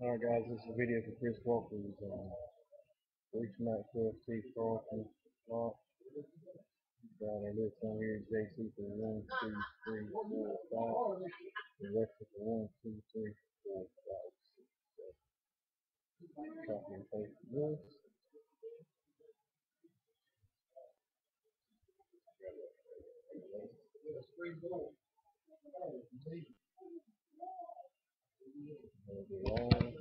Alright guys, this is a video for Chris Walker's Reach Maxwell Steve Carlson slot. Got our list on here, JC for 1, 2, 3, 4, 5. The rest is for 1, 2, 3, 4, 5, 6, 7. Copy and paste this. It'll be long.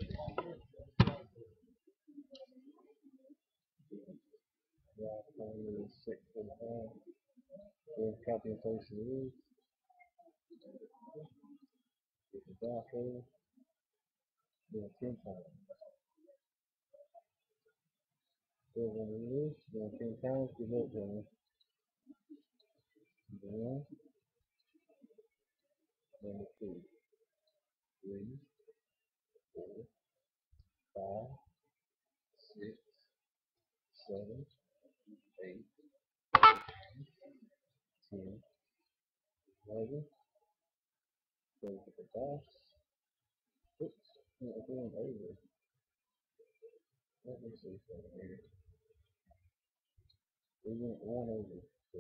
Right, finally 6:45. Then copy and paste this. Get the barcode. Then 10 times. Go over this. Then 10 times. Good luck, gentlemen. 1, then 2, 3, 4, 5, 6, 7, 8, 10, 11. Go to the box. Oops, we're going over. Let me see something here. We went one over. So,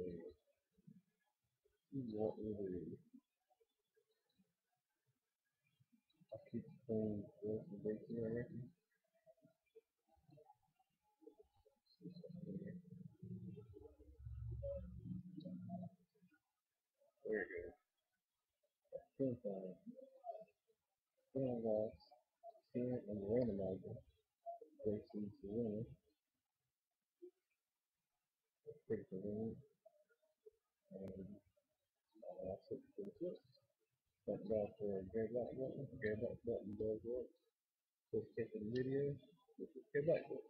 what we do. I keep playing with the big here, I reckon. There it goes. 10 times. 10 lots. 10 and the randomizer. JC's the winner. Pretty convenient. And that's it for the tip. Thank God for a gray black button. Gray black button does work. Just check the video. This is gray black button.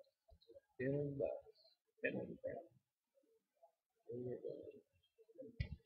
10 bucks. 10 on the ground. There you go.